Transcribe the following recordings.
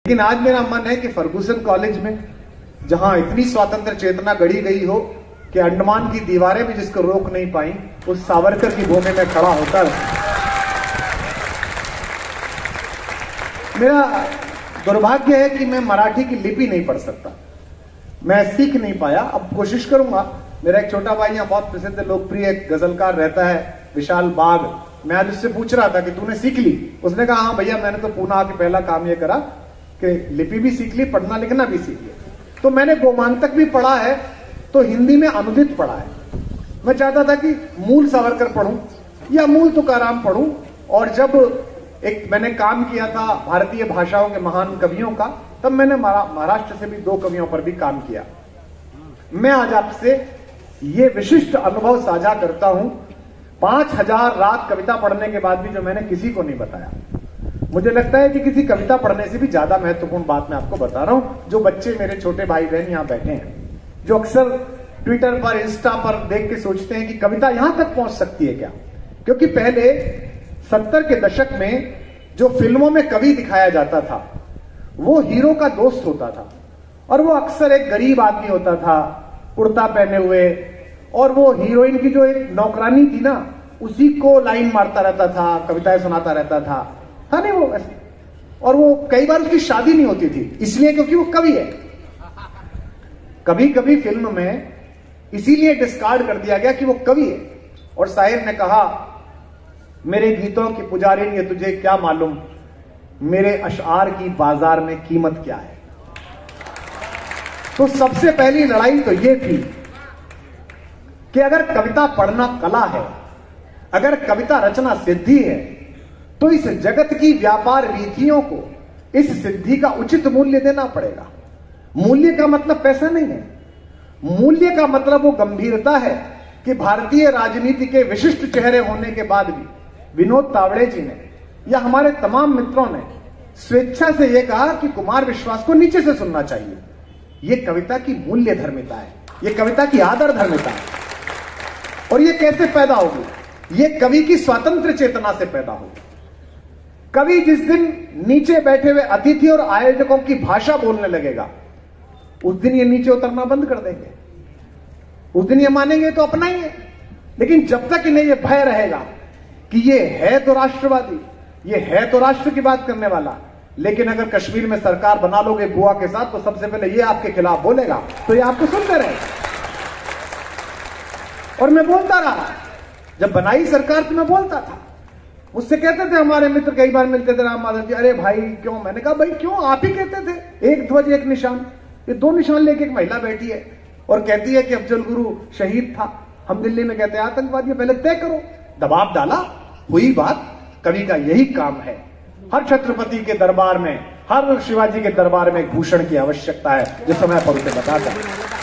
लेकिन आज मेरा मन है कि फर्गुसन कॉलेज में जहां इतनी स्वतंत्र चेतना गढ़ी गई हो कि अंडमान की दीवारें भी जिसको रोक नहीं पाई, उस सावरकर की भूमि में खड़ा होकर मेरा दुर्भाग्य है कि मैं मराठी की लिपि नहीं पढ़ सकता, मैं सीख नहीं पाया। अब कोशिश करूंगा। मेरा एक छोटा भाई यहाँ बहुत प्रसिद्ध लोकप्रिय गजलकार रहता है, विशाल बाग। मैं आज उससे पूछ रहा था कि तूने सीख ली? उसने कहा हाँ भैया, मैंने तो पुणे आके पहला काम ये करा कि लिपि भी सीख ली, पढ़ना लिखना भी सीख लिया। तो मैंने गोमांतक भी पढ़ा है, तो हिंदी में अनुदित पढ़ा है। मैं चाहता था कि मूल सावरकर पढ़ूं या मूल तुकाराम पढ़ूं। और जब एक मैंने काम किया था भारतीय भाषाओं के महान कवियों का, तब मैंने महाराष्ट्र से भी 2 कवियों पर भी काम किया। मैं आज आपसे ये विशिष्ट अनुभव साझा करता हूं, 5000 रात कविता पढ़ने के बाद भी जो मैंने किसी को नहीं बताया। मुझे लगता है कि किसी कविता पढ़ने से भी ज्यादा महत्वपूर्ण बात मैं आपको बता रहा हूं, जो बच्चे मेरे छोटे भाई बहन यहां बैठे हैं, जो अक्सर ट्विटर पर इंस्टा पर देख के सोचते हैं कि कविता यहां तक पहुंच सकती है क्या। क्योंकि पहले 70 के दशक में जो फिल्मों में कवि दिखाया जाता था वो हीरो का दोस्त होता था, और वो अक्सर एक गरीब आदमी होता था, कुर्ता पहने हुए, और वो हीरोइन की जो एक नौकरानी थी ना, उसी को लाइन मारता रहता था, कविताएं सुनाता रहता था नहीं वो ऐसे। और वो कई बार उसकी शादी नहीं होती थी, इसलिए क्योंकि वो कवि है। कभी कभी फिल्म में इसीलिए डिस्कार्ड कर दिया गया कि वो कवि है। और शायर ने कहा, मेरे गीतों की पुजारी ये तुझे क्या मालूम, मेरे अशआर की बाजार में कीमत क्या है। तो सबसे पहली लड़ाई तो ये थी कि अगर कविता पढ़ना कला है, अगर कविता रचना सिद्धि है, तो इस जगत की व्यापार रीतियों को इस सिद्धि का उचित मूल्य देना पड़ेगा। मूल्य का मतलब पैसा नहीं है, मूल्य का मतलब वो गंभीरता है कि भारतीय राजनीति के विशिष्ट चेहरे होने के बाद भी विनोद तावड़े जी ने या हमारे तमाम मित्रों ने स्वेच्छा से यह कहा कि कुमार विश्वास को नीचे से सुनना चाहिए। यह कविता की मूल्य धर्मिता है, यह कविता की आदर धर्मिता है। और यह कैसे पैदा होगी? यह कवि की स्वतंत्र चेतना से पैदा होगी। कवि जिस दिन नीचे बैठे हुए अतिथि और आयोजकों की भाषा बोलने लगेगा, उस दिन ये नीचे उतरना बंद कर देंगे, उस दिन ये मानेंगे तो अपना ही है। लेकिन जब तक इन्हें यह भय रहेगा कि ये है तो राष्ट्रवादी, ये है तो राष्ट्र की बात करने वाला, लेकिन अगर कश्मीर में सरकार बना लोगे बुआ के साथ, तो सबसे पहले ये आपके खिलाफ बोलेगा, तो ये आपको सुनते रहेगा। और मैं बोलता रहा, जब बनाई सरकार तो मैं बोलता था। मुझसे कहते थे हमारे मित्र, कई बार मिलते थे, राम माधव जी, अरे भाई क्यों? मैंने कहा भाई क्यों, आप ही कहते थे एक ध्वज एक निशान। ये 2 निशान लेके एक महिला बैठी है और कहती है कि अफजल गुरु शहीद था। हम दिल्ली में कहते हैं आतंकवादी, पहले तय करो। दबाव डाला, हुई बात। कवि का यही काम है। हर छत्रपति के दरबार में, हर शिवाजी के दरबार में भूषण की आवश्यकता है, जो समय पर उसे बताता।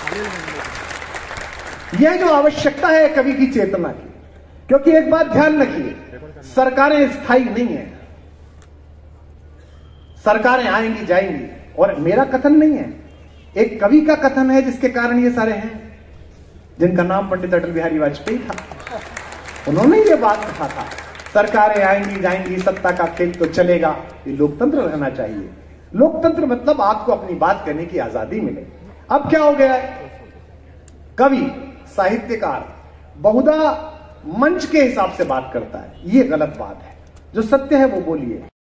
यह जो आवश्यकता है कवि की चेतना की, क्योंकि एक बात ध्यान रखिए, सरकारें स्थायी नहीं है, सरकारें आएंगी जाएंगी। और मेरा कथन नहीं है, एक कवि का कथन है, जिसके कारण ये सारे हैं, जिनका नाम पंडित अटल बिहारी वाजपेयी था। उन्होंने ये बात कहा था, सरकारें आएंगी जाएंगी, सत्ता का खेल तो चलेगा, ये लोकतंत्र रहना चाहिए। लोकतंत्र मतलब आपको अपनी बात करने की आजादी मिले। अब क्या हो गया है, कवि साहित्यकार बहुधा मंच के हिसाब से बात करता है। ये गलत बात है। जो सत्य है वो बोलिए।